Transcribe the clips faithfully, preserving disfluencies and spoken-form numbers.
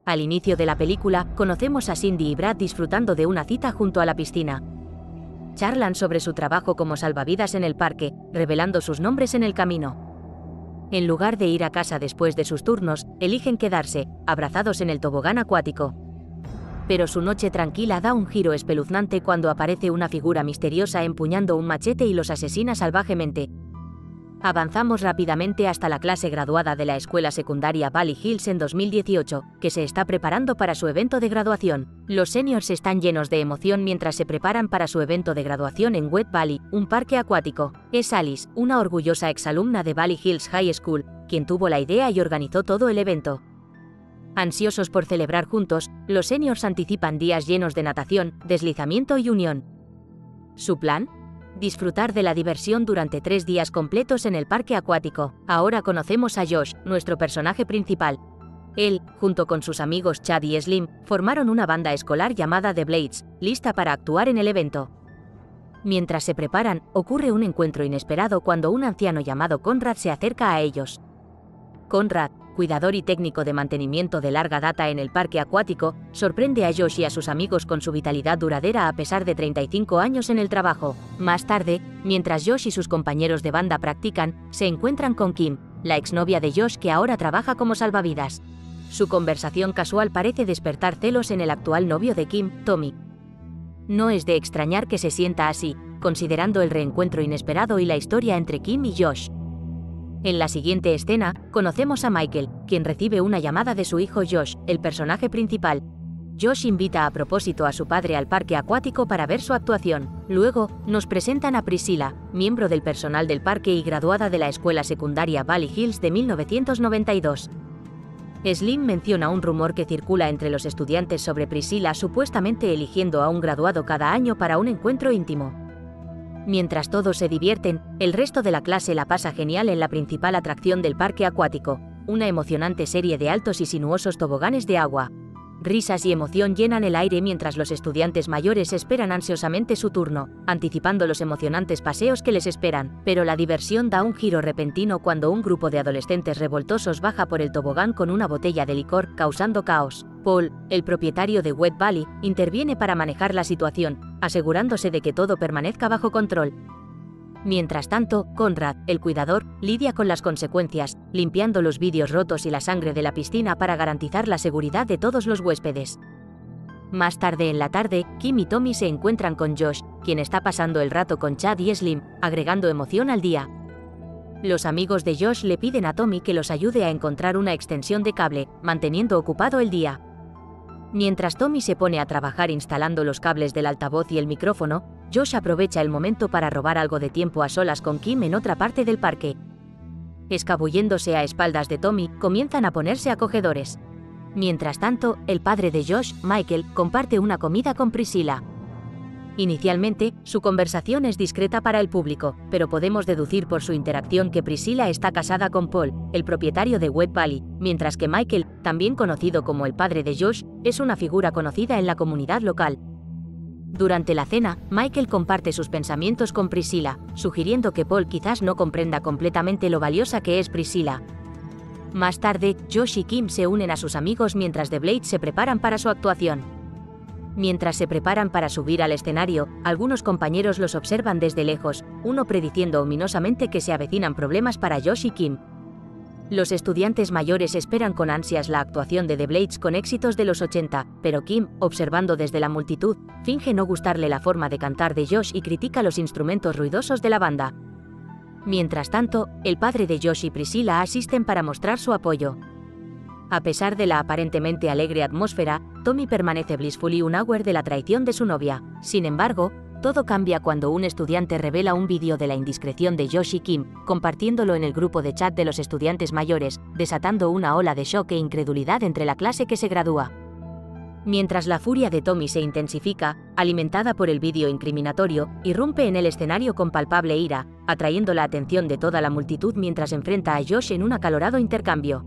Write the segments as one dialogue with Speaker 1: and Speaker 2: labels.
Speaker 1: Al inicio de la película, conocemos a Cindy y Brad disfrutando de una cita junto a la piscina. Charlan sobre su trabajo como salvavidas en el parque, revelando sus nombres en el camino. En lugar de ir a casa después de sus turnos, eligen quedarse, abrazados en el tobogán acuático. Pero su noche tranquila da un giro espeluznante cuando aparece una figura misteriosa empuñando un machete y los asesina salvajemente. Avanzamos rápidamente hasta la clase graduada de la escuela secundaria Valley Hills en dos mil dieciocho, que se está preparando para su evento de graduación. Los seniors están llenos de emoción mientras se preparan para su evento de graduación en Wet Valley, un parque acuático. Es Alice, una orgullosa exalumna de Valley Hills High School, quien tuvo la idea y organizó todo el evento. Ansiosos por celebrar juntos, los seniors anticipan días llenos de natación, deslizamiento y unión. ¿Su plan? Disfrutar de la diversión durante tres días completos en el parque acuático. Ahora conocemos a Josh, nuestro personaje principal. Él, junto con sus amigos Chad y Slim, formaron una banda escolar llamada The Blades, lista para actuar en el evento. Mientras se preparan, ocurre un encuentro inesperado cuando un anciano llamado Conrad se acerca a ellos. Conrad, cuidador y técnico de mantenimiento de larga data en el parque acuático, sorprende a Josh y a sus amigos con su vitalidad duradera a pesar de treinta y cinco años en el trabajo. Más tarde, mientras Josh y sus compañeros de banda practican, se encuentran con Kim, la exnovia de Josh que ahora trabaja como salvavidas. Su conversación casual parece despertar celos en el actual novio de Kim, Tommy. No es de extrañar que se sienta así, considerando el reencuentro inesperado y la historia entre Kim y Josh. En la siguiente escena, conocemos a Michael, quien recibe una llamada de su hijo Josh, el personaje principal. Josh invita a propósito a su padre al parque acuático para ver su actuación. Luego, nos presentan a Priscilla, miembro del personal del parque y graduada de la escuela secundaria Valley Hills de mil novecientos noventa y dos. Slim menciona un rumor que circula entre los estudiantes sobre Priscilla supuestamente eligiendo a un graduado cada año para un encuentro íntimo. Mientras todos se divierten, el resto de la clase la pasa genial en la principal atracción del parque acuático, una emocionante serie de altos y sinuosos toboganes de agua. Risas y emoción llenan el aire mientras los estudiantes mayores esperan ansiosamente su turno, anticipando los emocionantes paseos que les esperan. Pero la diversión da un giro repentino cuando un grupo de adolescentes revoltosos baja por el tobogán con una botella de licor, causando caos. Paul, el propietario de Wet Valley, interviene para manejar la situación, asegurándose de que todo permanezca bajo control. Mientras tanto, Conrad, el cuidador, lidia con las consecuencias, limpiando los vidrios rotos y la sangre de la piscina para garantizar la seguridad de todos los huéspedes. Más tarde en la tarde, Kim y Tommy se encuentran con Josh, quien está pasando el rato con Chad y Slim, agregando emoción al día. Los amigos de Josh le piden a Tommy que los ayude a encontrar una extensión de cable, manteniendo ocupado el día. Mientras Tommy se pone a trabajar instalando los cables del altavoz y el micrófono, Josh aprovecha el momento para robar algo de tiempo a solas con Kim en otra parte del parque. Escabulléndose a espaldas de Tommy, comienzan a ponerse acogedores. Mientras tanto, el padre de Josh, Michael, comparte una comida con Priscilla. Inicialmente, su conversación es discreta para el público, pero podemos deducir por su interacción que Priscilla está casada con Paul, el propietario de Wet Valley, mientras que Michael, también conocido como el padre de Josh, es una figura conocida en la comunidad local. Durante la cena, Michael comparte sus pensamientos con Priscilla, sugiriendo que Paul quizás no comprenda completamente lo valiosa que es Priscilla. Más tarde, Josh y Kim se unen a sus amigos mientras The Blades se preparan para su actuación. Mientras se preparan para subir al escenario, algunos compañeros los observan desde lejos, uno prediciendo ominosamente que se avecinan problemas para Josh y Kim. Los estudiantes mayores esperan con ansias la actuación de The Blades con éxitos de los ochenta, pero Kim, observando desde la multitud, finge no gustarle la forma de cantar de Josh y critica los instrumentos ruidosos de la banda. Mientras tanto, el padre de Josh y Priscilla asisten para mostrar su apoyo. A pesar de la aparentemente alegre atmósfera, Tommy permanece blissfully unaware de la traición de su novia. Sin embargo, todo cambia cuando un estudiante revela un vídeo de la indiscreción de Josh y Kim, compartiéndolo en el grupo de chat de los estudiantes mayores, desatando una ola de shock e incredulidad entre la clase que se gradúa. Mientras la furia de Tommy se intensifica, alimentada por el vídeo incriminatorio, irrumpe en el escenario con palpable ira, atrayendo la atención de toda la multitud mientras enfrenta a Josh en un acalorado intercambio.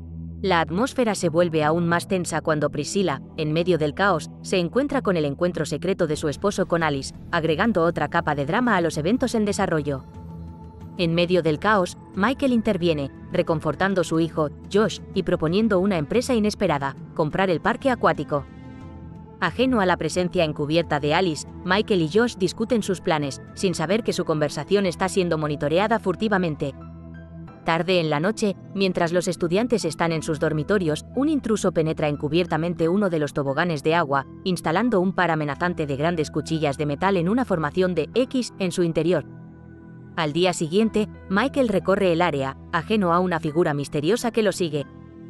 Speaker 1: La atmósfera se vuelve aún más tensa cuando Priscilla, en medio del caos, se encuentra con el encuentro secreto de su esposo con Alice, agregando otra capa de drama a los eventos en desarrollo. En medio del caos, Michael interviene, reconfortando a su hijo, Josh, y proponiendo una empresa inesperada: comprar el parque acuático. Ajeno a la presencia encubierta de Alice, Michael y Josh discuten sus planes, sin saber que su conversación está siendo monitoreada furtivamente. Tarde en la noche, mientras los estudiantes están en sus dormitorios, un intruso penetra encubiertamente uno de los toboganes de agua, instalando un par amenazante de grandes cuchillas de metal en una formación de X en su interior. Al día siguiente, Michael recorre el área, ajeno a una figura misteriosa que lo sigue.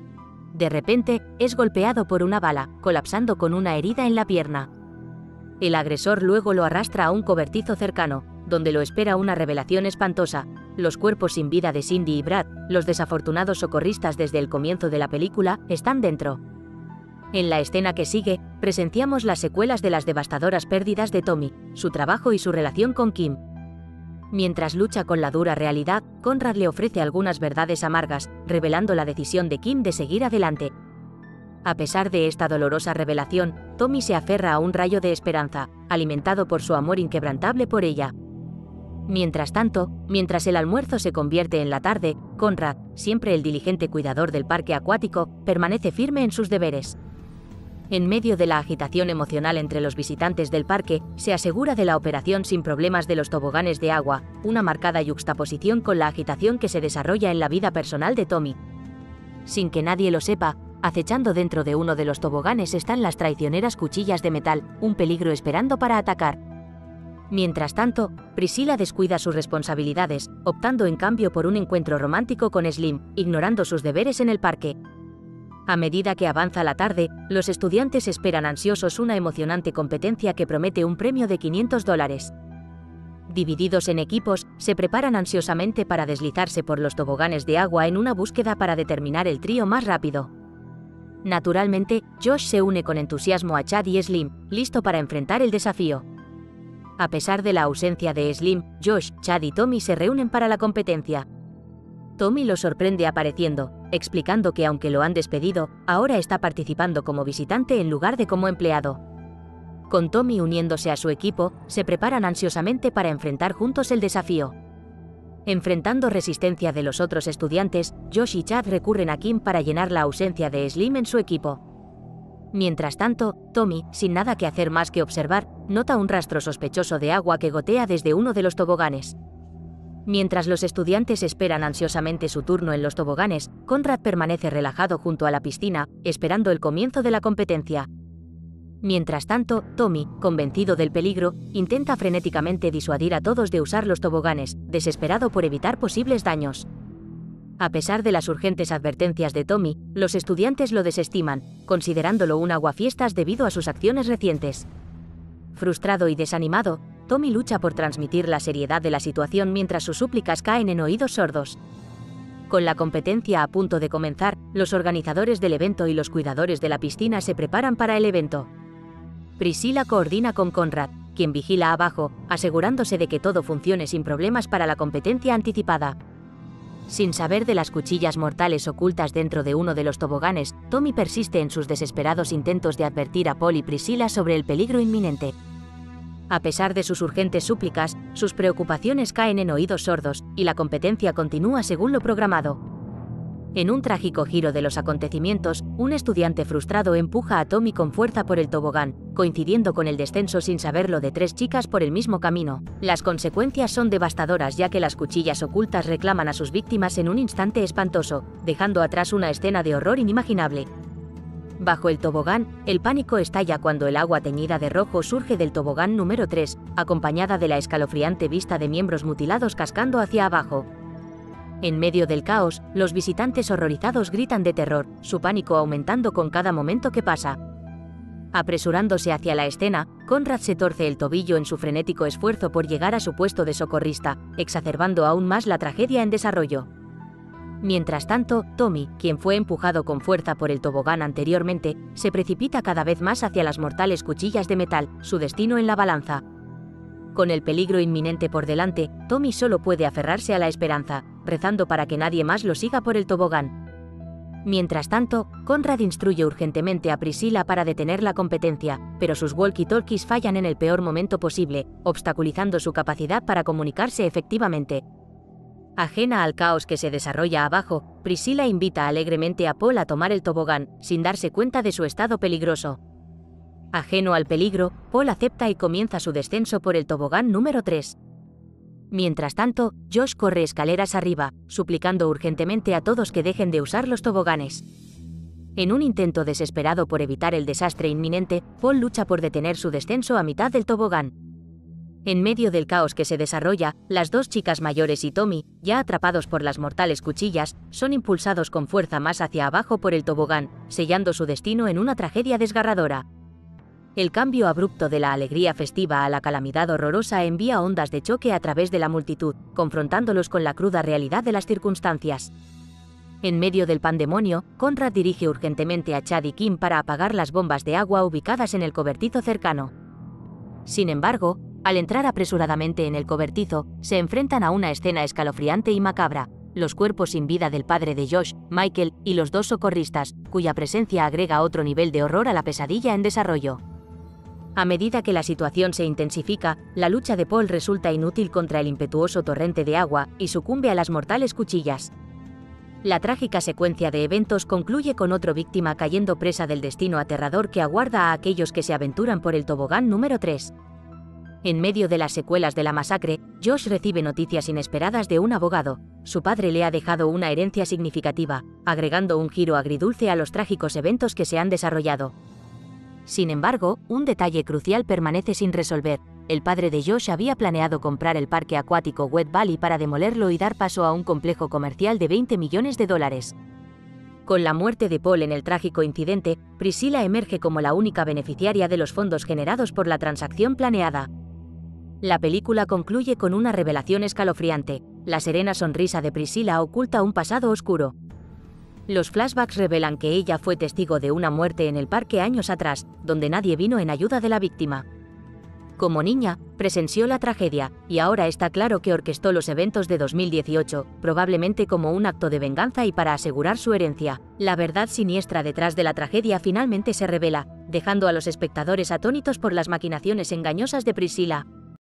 Speaker 1: De repente, es golpeado por una bala, colapsando con una herida en la pierna. El agresor luego lo arrastra a un cobertizo cercano, donde lo espera una revelación espantosa: los cuerpos sin vida de Cindy y Brad, los desafortunados socorristas desde el comienzo de la película, están dentro. En la escena que sigue, presenciamos las secuelas de las devastadoras pérdidas de Tommy, su trabajo y su relación con Kim. Mientras lucha con la dura realidad, Conrad le ofrece algunas verdades amargas, revelando la decisión de Kim de seguir adelante. A pesar de esta dolorosa revelación, Tommy se aferra a un rayo de esperanza, alimentado por su amor inquebrantable por ella. Mientras tanto, mientras el almuerzo se convierte en la tarde, Conrad, siempre el diligente cuidador del parque acuático, permanece firme en sus deberes. En medio de la agitación emocional entre los visitantes del parque, se asegura de la operación sin problemas de los toboganes de agua, una marcada yuxtaposición con la agitación que se desarrolla en la vida personal de Tommy. Sin que nadie lo sepa, acechando dentro de uno de los toboganes están las traicioneras cuchillas de metal, un peligro esperando para atacar. Mientras tanto, Priscilla descuida sus responsabilidades, optando en cambio por un encuentro romántico con Slim, ignorando sus deberes en el parque. A medida que avanza la tarde, los estudiantes esperan ansiosos una emocionante competencia que promete un premio de quinientos dólares. Divididos en equipos, se preparan ansiosamente para deslizarse por los toboganes de agua en una búsqueda para determinar el trío más rápido. Naturalmente, Josh se une con entusiasmo a Chad y Slim, listo para enfrentar el desafío. A pesar de la ausencia de Slim, Josh, Chad y Tommy se reúnen para la competencia. Tommy lo sorprende apareciendo, explicando que aunque lo han despedido, ahora está participando como visitante en lugar de como empleado. Con Tommy uniéndose a su equipo, se preparan ansiosamente para enfrentar juntos el desafío. Enfrentando resistencia de los otros estudiantes, Josh y Chad recurren a Kim para llenar la ausencia de Slim en su equipo. Mientras tanto, Tommy, sin nada que hacer más que observar, nota un rastro sospechoso de agua que gotea desde uno de los toboganes. Mientras los estudiantes esperan ansiosamente su turno en los toboganes, Conrad permanece relajado junto a la piscina, esperando el comienzo de la competencia. Mientras tanto, Tommy, convencido del peligro, intenta frenéticamente disuadir a todos de usar los toboganes, desesperado por evitar posibles daños. A pesar de las urgentes advertencias de Tommy, los estudiantes lo desestiman, considerándolo un aguafiestas debido a sus acciones recientes. Frustrado y desanimado, Tommy lucha por transmitir la seriedad de la situación mientras sus súplicas caen en oídos sordos. Con la competencia a punto de comenzar, los organizadores del evento y los cuidadores de la piscina se preparan para el evento. Priscilla coordina con Conrad, quien vigila abajo, asegurándose de que todo funcione sin problemas para la competencia anticipada. Sin saber de las cuchillas mortales ocultas dentro de uno de los toboganes, Tommy persiste en sus desesperados intentos de advertir a Paul y Priscilla sobre el peligro inminente. A pesar de sus urgentes súplicas, sus preocupaciones caen en oídos sordos, y la competencia continúa según lo programado. En un trágico giro de los acontecimientos, un estudiante frustrado empuja a Tommy con fuerza por el tobogán, coincidiendo con el descenso sin saberlo de tres chicas por el mismo camino. Las consecuencias son devastadoras ya que las cuchillas ocultas reclaman a sus víctimas en un instante espantoso, dejando atrás una escena de horror inimaginable. Bajo el tobogán, el pánico estalla cuando el agua teñida de rojo surge del tobogán número tres, acompañada de la escalofriante vista de miembros mutilados cascando hacia abajo. En medio del caos, los visitantes horrorizados gritan de terror, su pánico aumentando con cada momento que pasa. Apresurándose hacia la escena, Conrad se torce el tobillo en su frenético esfuerzo por llegar a su puesto de socorrista, exacerbando aún más la tragedia en desarrollo. Mientras tanto, Tommy, quien fue empujado con fuerza por el tobogán anteriormente, se precipita cada vez más hacia las mortales cuchillas de metal, su destino en la balanza. Con el peligro inminente por delante, Tommy solo puede aferrarse a la esperanza, rezando para que nadie más lo siga por el tobogán. Mientras tanto, Conrad instruye urgentemente a Priscilla para detener la competencia, pero sus walkie-talkies fallan en el peor momento posible, obstaculizando su capacidad para comunicarse efectivamente. Ajena al caos que se desarrolla abajo, Priscilla invita alegremente a Paul a tomar el tobogán, sin darse cuenta de su estado peligroso. Ajeno al peligro, Paul acepta y comienza su descenso por el tobogán número tres. Mientras tanto, Josh corre escaleras arriba, suplicando urgentemente a todos que dejen de usar los toboganes. En un intento desesperado por evitar el desastre inminente, Paul lucha por detener su descenso a mitad del tobogán. En medio del caos que se desarrolla, las dos chicas mayores y Tommy, ya atrapados por las mortales cuchillas, son impulsados con fuerza más hacia abajo por el tobogán, sellando su destino en una tragedia desgarradora. El cambio abrupto de la alegría festiva a la calamidad horrorosa envía ondas de choque a través de la multitud, confrontándolos con la cruda realidad de las circunstancias. En medio del pandemonio, Conrad dirige urgentemente a Chad y Kim para apagar las bombas de agua ubicadas en el cobertizo cercano. Sin embargo, al entrar apresuradamente en el cobertizo, se enfrentan a una escena escalofriante y macabra: los cuerpos sin vida del padre de Josh, Michael, y los dos socorristas, cuya presencia agrega otro nivel de horror a la pesadilla en desarrollo. A medida que la situación se intensifica, la lucha de Paul resulta inútil contra el impetuoso torrente de agua, y sucumbe a las mortales cuchillas. La trágica secuencia de eventos concluye con otra víctima cayendo presa del destino aterrador que aguarda a aquellos que se aventuran por el tobogán número tres. En medio de las secuelas de la masacre, Josh recibe noticias inesperadas de un abogado. Su padre le ha dejado una herencia significativa, agregando un giro agridulce a los trágicos eventos que se han desarrollado. Sin embargo, un detalle crucial permanece sin resolver: el padre de Josh había planeado comprar el parque acuático Wet Valley para demolerlo y dar paso a un complejo comercial de veinte millones de dólares. Con la muerte de Paul en el trágico incidente, Priscilla emerge como la única beneficiaria de los fondos generados por la transacción planeada. La película concluye con una revelación escalofriante: la serena sonrisa de Priscilla oculta un pasado oscuro. Los flashbacks revelan que ella fue testigo de una muerte en el parque años atrás, donde nadie vino en ayuda de la víctima. Como niña, presenció la tragedia, y ahora está claro que orquestó los eventos de dos mil dieciocho, probablemente como un acto de venganza y para asegurar su herencia. La verdad siniestra detrás de la tragedia finalmente se revela, dejando a los espectadores atónitos por las maquinaciones engañosas de Priscilla.